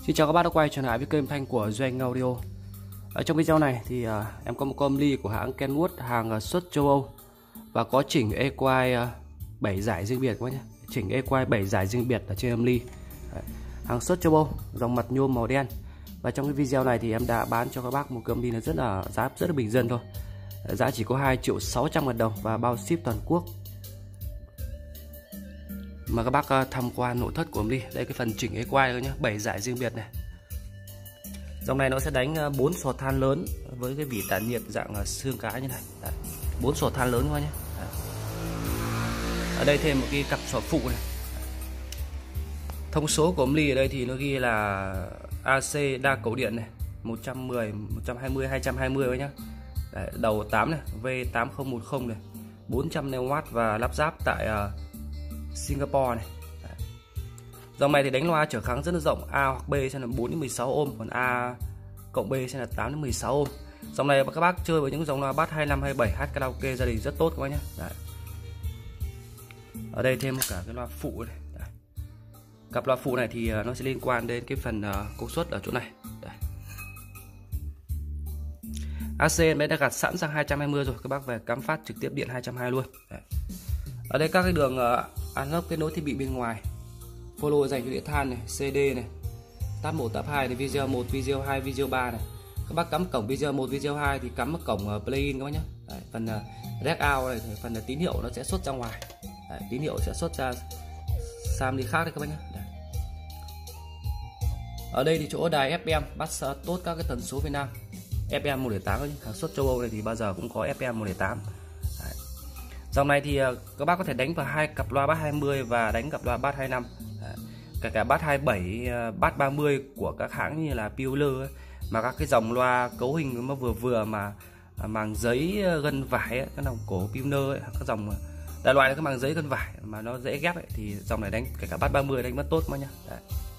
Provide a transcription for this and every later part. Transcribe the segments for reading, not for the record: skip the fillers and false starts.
Xin chào các bác đã quay trở lại với kênh thanh của Duy Anh Audio. Ở trong video này thì em có một con âm ly của hãng Kenwood, hàng xuất châu Âu và có chỉnh EQ 7 giải riêng biệt các bác nhé. Chỉnh EQ 7 giải riêng biệt ở trên âm ly. Hàng xuất châu Âu, dòng mặt nhôm màu đen. Và trong cái video này thì em đã bán cho các bác một cái âm ly giá rất là bình dân thôi. Giá chỉ có 2.600.000 đồng và bao ship toàn quốc. Mà các bác tham quan nội thất của âm ly. Đây cái phần chỉnh EQ thôi nhé, 7 giải riêng biệt này. Dòng này nó sẽ đánh 4 sò than lớn với cái vỉ tản nhiệt dạng xương cá như này. 4 sò than lớn thôi nhé. Đấy. Ở đây thêm một cái cặp sò phụ này. Thông số của âm ly ở đây thì nó ghi là AC đa cầu điện này, 110, 120, 220 nhá. Đấy, đầu 8 này, V8010 này, 400W và lắp ráp tại Singapore này. Đấy. Dòng này thì đánh loa trở kháng rất là rộng, A hoặc B sẽ là 4 đến 16 ohm, còn A cộng B sẽ là 8 đến 16 ohm. Dòng này các bác chơi với những dòng loa bass 25, 27 hát karaoke gia đình rất tốt các bác nhé. Đấy. Ở đây thêm cả cái loa phụ này. Đấy. Cặp loa phụ này thì nó sẽ liên quan đến cái phần công suất ở chỗ này. Đấy. AC em đã gạt sẵn sang 220 rồi, các bác về cắm phát trực tiếp điện 220 luôn. Đấy. Ở đây các cái đường analog kết nối thiết bị bên ngoài, follow dành cho đĩa than này, CD này, tab 1, tab 2 này, video 1, video 2, video 3 này. Các bác cắm cổng video 1, video 2 thì cắm ở cổng play-in các bác nhé. Đấy, phần rec out này, phần tín hiệu nó sẽ xuất ra ngoài. Đấy, tín hiệu sẽ xuất ra sang đi khác đấy các bác nhé. Đấy. Ở đây thì chỗ đài FM bắt tốt các cái tần số Việt Nam. FM 108 hàng xuất châu Âu này thì bao giờ cũng có FM 108. Đấy. Dòng này thì các bác có thể đánh vào hai cặp loa bass 20 và đánh cặp loa bass 25. Đấy. Cả bass 27, bass 30 của các hãng như là Peeler ấy. Mà các cái dòng loa cấu hình nó vừa mà màng giấy gân vải ấy, cái dòng cổ Peeler ấy, các dòng đại loại là cái màng giấy gân vải mà nó dễ ghép ấy, thì dòng này đánh cả bass 30 đánh rất tốt mà nhá. Đấy.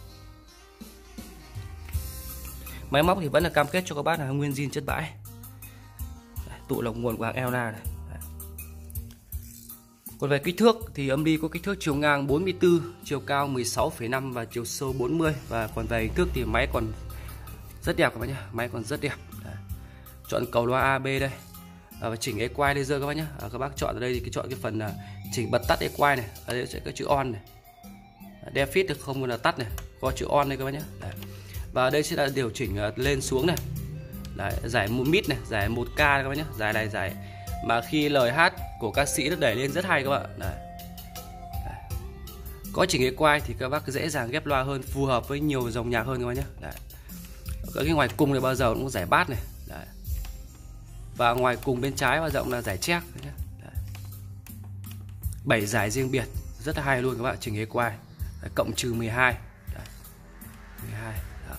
Máy móc thì vẫn là cam kết cho các bác là nguyên zin chất bãi. Đấy, tụ lọc nguồn của hãng Elna này. Đấy. Còn về kích thước thì âm ly có kích thước chiều ngang 44, chiều cao 16,5 và chiều sâu 40. Và còn về hình thức thì máy còn rất đẹp các bác nhé, máy còn rất đẹp. Đấy. Chọn cầu loa AB đây. Và chỉnh EQ laser các bác nhé. Các bác chọn ở đây thì chọn cái phần chỉnh bật tắt EQ này. Ở đây sẽ có chữ on này. Defeat thì không là tắt này, có chữ on đây các bác nhé. Đấy. Và đây sẽ là điều chỉnh lên xuống này. Đấy, giải một mid này, giải 1K các bác nhé. Giải này giải mà khi lời hát của ca sĩ nó đẩy lên rất hay các bạn. Đấy. Đấy. Có chỉnh EQ thì các bác dễ dàng ghép loa hơn, phù hợp với nhiều dòng nhạc hơn các bác nhé. Đấy. Ở cái ngoài cùng này bao giờ cũng có giải bass này. Đấy. Và ngoài cùng bên trái bao rộng là giải check nhé. 7 giải riêng biệt rất là hay luôn các bạn, chỉnh EQ. Đấy, cộng trừ 12. Đấy. 12. Đó.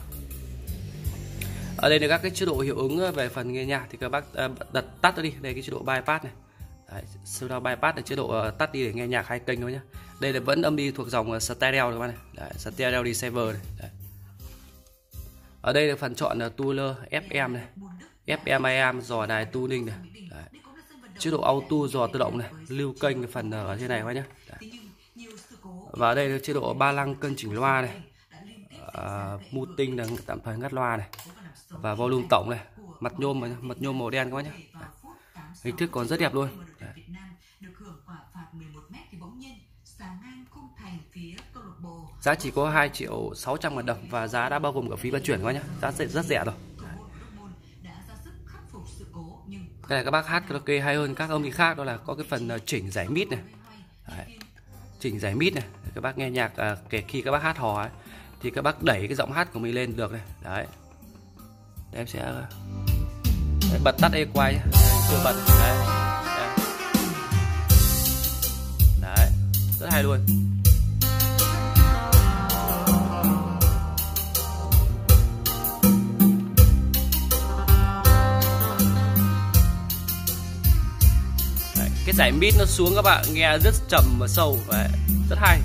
Ở đây là các cái chế độ hiệu ứng về phần nghe nhạc thì các bác đặt tắt nó đi. Đây cái chế độ bypass này. Đấy, sau đó bypass là chế độ tắt đi để nghe nhạc hai kênh thôi nhé. Đây là vẫn âm đi thuộc dòng stereo các bạn này. Đấy, stereo receiver này. Đấy. Ở đây là phần chọn tuner FM này, FM AM dò đài tuning này. Đấy. Chế độ auto dò tự động này, lưu kênh cái phần ở trên này các bác nhé. Đấy. Và ở đây là chế độ ba lăng cân chỉnh loa này, muting là tạm thời ngắt loa này, và volume tổng này, mặt nhôm màu đen các bác nhé. Đấy. Hình thức còn rất đẹp luôn. Đấy. Giá chỉ có 2.600.000 đồng và giá đã bao gồm cả phí vận chuyển các bác nhé. Giá rất rẻ rồi. Đây là các bác hát karaoke hay hơn các âm ly khác, đó là có cái phần chỉnh giải mid này. Đấy. Chỉnh giải mid này, các bác nghe nhạc kể khi các bác hát hò ấy, thì các bác đẩy cái giọng hát của mình lên được này. Đấy. Để em sẽ bật tắt EQ nhé. Chưa bật. Đấy. Đấy. Đấy. Rất hay luôn. Đấy. Cái giải mid nó xuống các bạn nghe rất trầm và sâu. Đấy. Rất hay.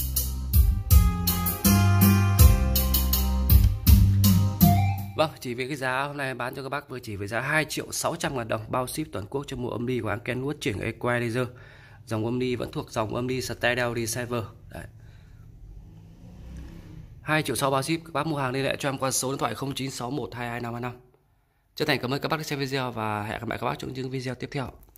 Vâng, chỉ về cái giá hôm nay bán cho các bác vừa chỉ với giá 2.600.000 đồng bao ship toàn quốc cho bộ âm ly của hãng Kenwood chỉnh EQ laser. Dòng âm ly vẫn thuộc dòng âm ly stereo receiver. Đấy. 2 triệu sau bao ship. Các bác mua hàng liên hệ cho em qua số điện thoại 0961222525. Chân thành cảm ơn các bác đã xem video và hẹn gặp lại các bác trong những video tiếp theo.